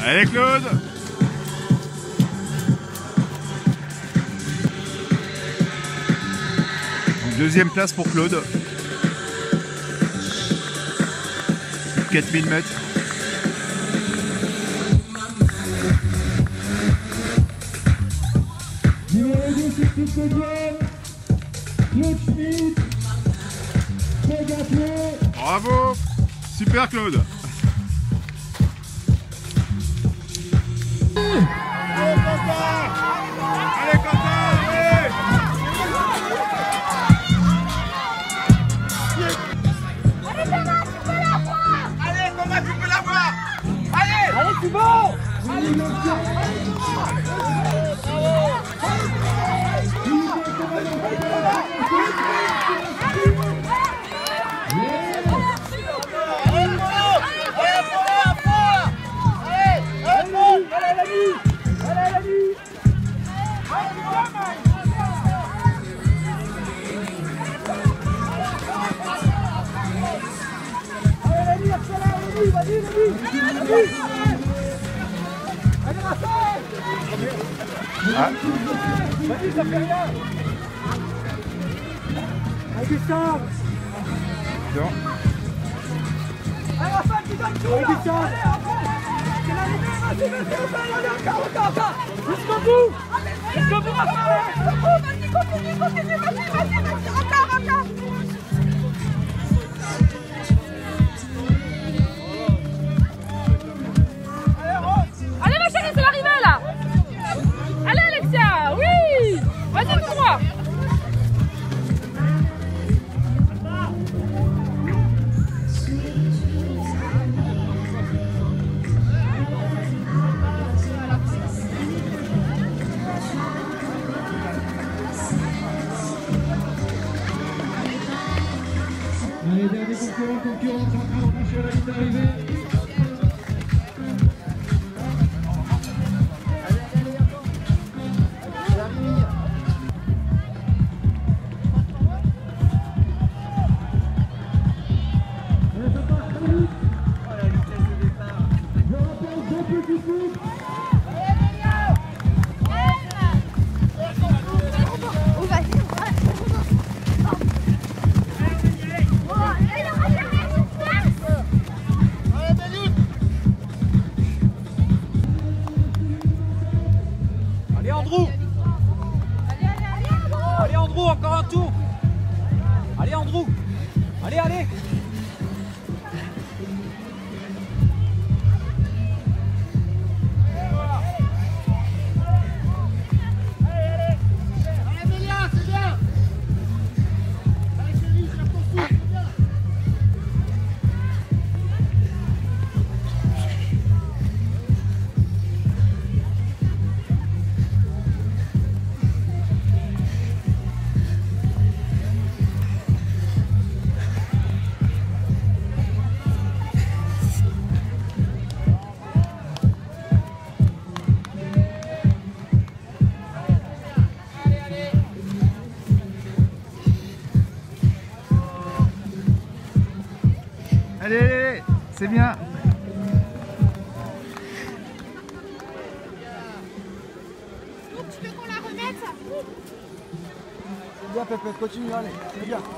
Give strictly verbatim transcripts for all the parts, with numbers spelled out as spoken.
Allez Claude. Deuxième place pour Claude. quatre mille mètres. Numéro deux sur cette podium, Claude Schmitt, Pégatlé. Bravo. Super Claude. Allez Quentin. Allez Quentin, allez. Allez, Thomas, tu peux l'avoir. Allez. Allez, c'est bon. Allez, Ah. vas-y, ça fait rien. Allez, descends. Bon. Allez, Raphaël, tu donnes tout, là. Allez, Raphaël. C'est l'arrivée, vas-y, vas-y, Raphaël, allez, encore, encore, encore. Jusqu'au bout. Jusqu'au bout, Raphaël. Jusqu'au bout, vas-y, continue, continue, vas-y, vas-y, vas-y, encore, encore. Allez ma chérie, c'est l'arrivée là. Allez Alexia, oui. Vas-y tout droit. Allez, dernier concurrent, concurrent, en train de franchir la ligne d'arrivée. Allez, Andrew. Allez, Andrew, encore un tour. Allez, Andrew. Allez, allez. Allez, allez, allez. C'est bien. Donc tu veux qu'on la remette? C'est bien, Pépette, continue, allez, c'est bien.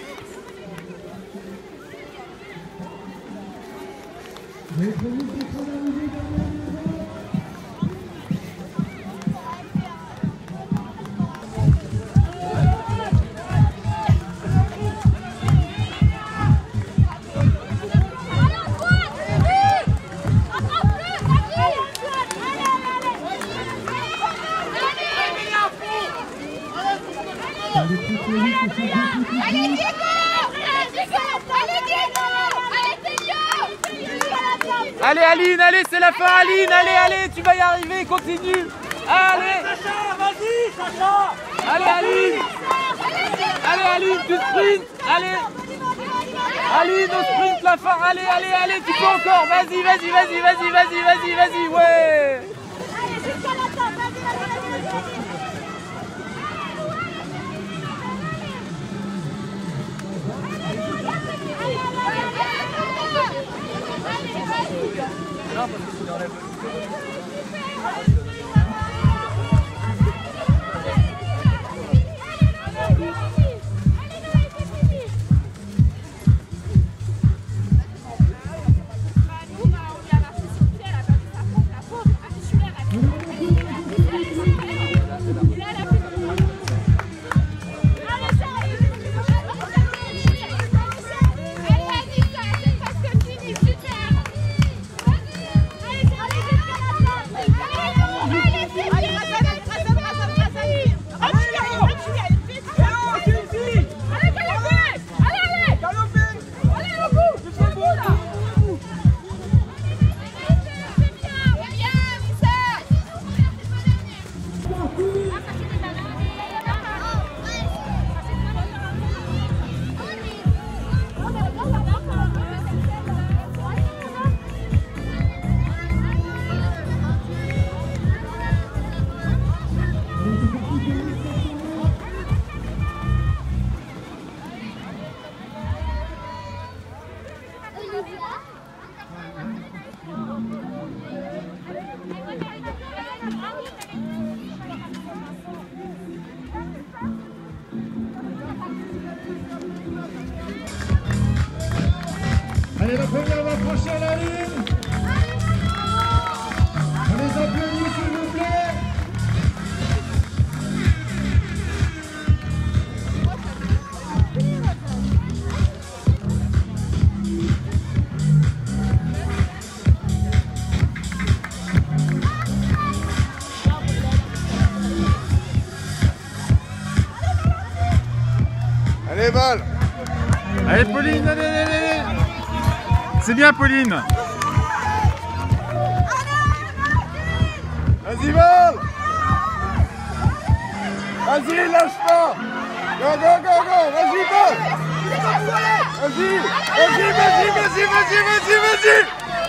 Allez Diego! Allez Diego! Allez Diego! Allez Diego! Allez, Aline, allez, c'est la fin, Aline. Allez, allez, tu vas y arriver, continue. Allez. Sacha, vas-y, Sacha. Allez, Aline. Allez, Aline, tu sprints. Allez. Aline, au sprint, la fin. Allez, allez, allez, tu peux encore. Vas-y, vas-y, vas-y, vas-y, vas-y, vas-y, vas-y, ouais. Allez, jusqu'à la fin, vas-y, vas-y, vas-y. Allez, allez, allez, allez, allez, allez, allez, allez, allez, allez, Non, parce que tu l'enlèves. Allez, la première va franchir la ligne. On les applaudit, s'il vous plaît. Allez, balle. Allez, Pauline, allez, allez, allez. C'est bien, Pauline. Vas-y, balle. Vas-y, lâche pas. Go, go, go, go. Vas-y, balle. Vas-y, vas-y, vas-y, vas-y, vas-y, vas-y, vas-y.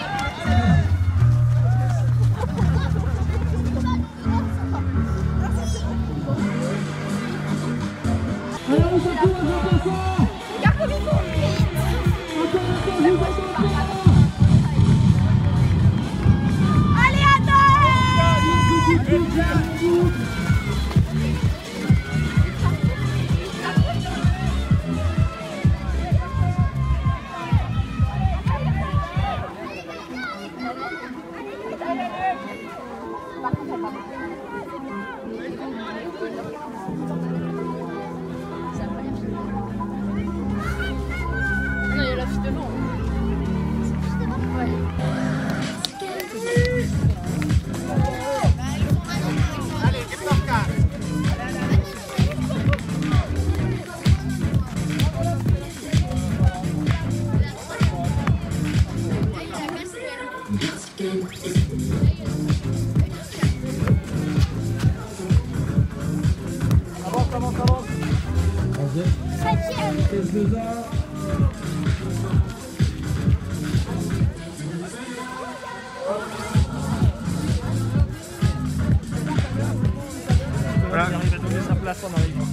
Voilà. Il arrive à donner sa place en arrivant.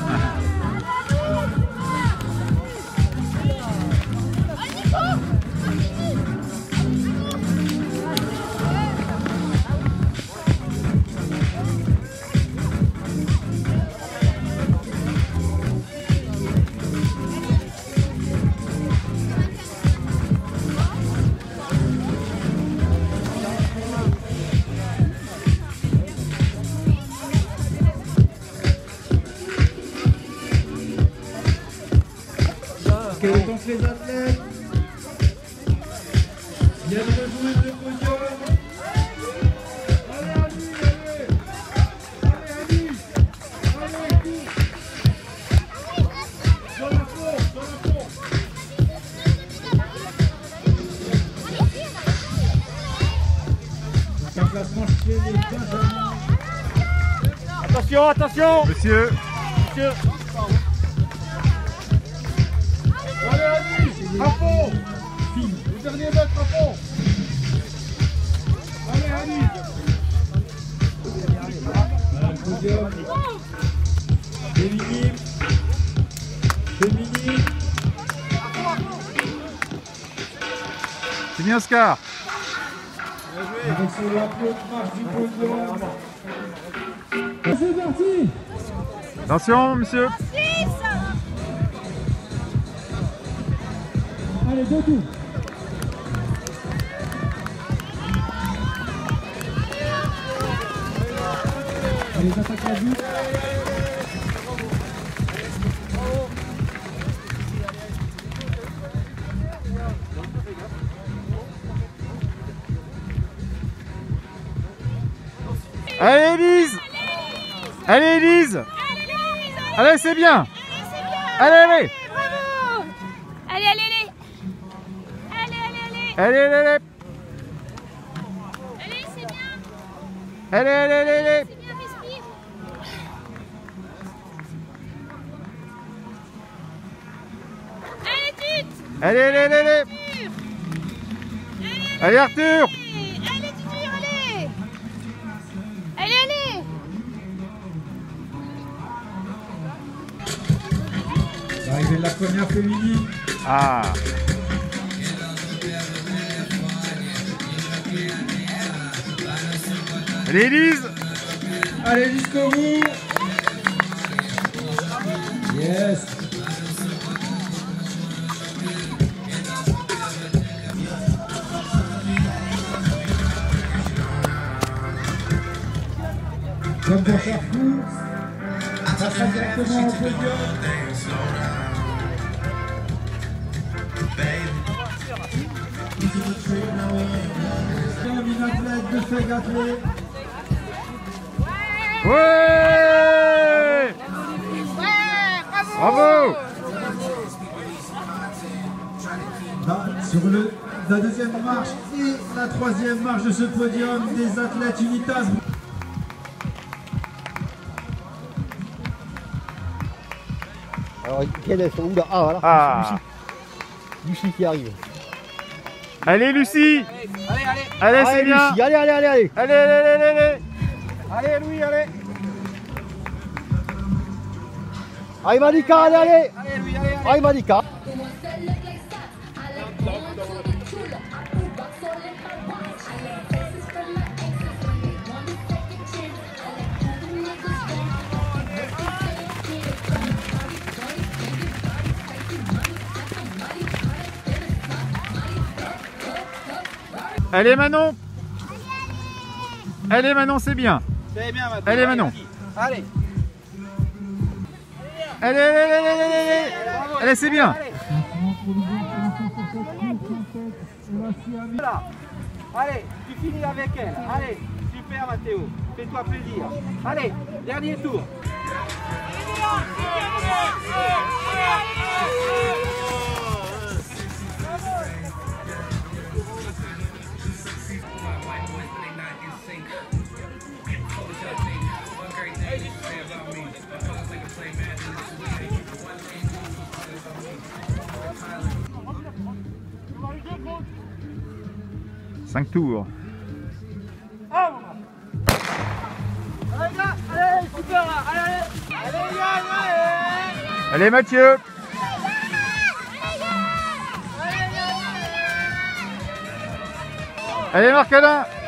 Quels sont les athlètes? Viens de rejoindre le podium. Allez, Ali, allez. Allez, Ali. Allez, cours. Sur le fond, sur le fond. Ça placement chez les Benjamins. Attention, attention. Monsieur. Monsieur. Allez, Ali. À fond. Le dernier mètre à fond. Allez, Ali. Voilà le podium. Féminine. Féminine. C'est bien, Oscar. Avec sur la petite marche du podium. C'est parti. Attention, monsieur. Allez, deux tours. Allez, attaques la vue. Allez, Elise. Allez, Elise. Allez, c'est bien. Allez, allez. Bravo. Allez, allez, allez. Allez, allez, allez. Allez, allez, allez. Allez, c'est bien. Allez, allez, allez, allez. C'est bien, respire. Allez, Tut. Allez, allez, allez, allez. Allez, Arthur. Allez, Tutu, allez. Allez, allez. L'arrivée de la première féminine. Ah. Allez, Elise. Allez jusqu'au bout. Yes. Comme pour faire fou, ça sera directement au podium. Une athlète de fait gâteler. Ouais. Bravo. Là, sur le, la deuxième marche et la troisième marche de ce podium des athlètes Unitas. Alors, quel est son... Ah, voilà. Ah. Lucie. Lucie qui arrive. Allez, Lucie. Allez, allez. Allez, c'est bien. Lucie, allez, allez, allez, allez. Allez, allez, allez, allez. Allez, Louis, allez. Allez, Malika, allez, allez. Allez, Louis, allez, allez. Allez, Malika. Allez, Manon. Allez, Manon, c'est bien. C'est bien, maintenant. Allez, Manon. Allez. Allez, allez, allez, allez, allez, allez. Allez, c'est bien. Voilà. Allez, tu finis avec elle. Allez, super Mathéo. Fais-toi plaisir. Allez, dernier tour. Cinq tours. Allez, gars, allez, super là. Allez, allez. Allez, Yann, allez. Allez, Mathieu. Allez, Marc-Alain.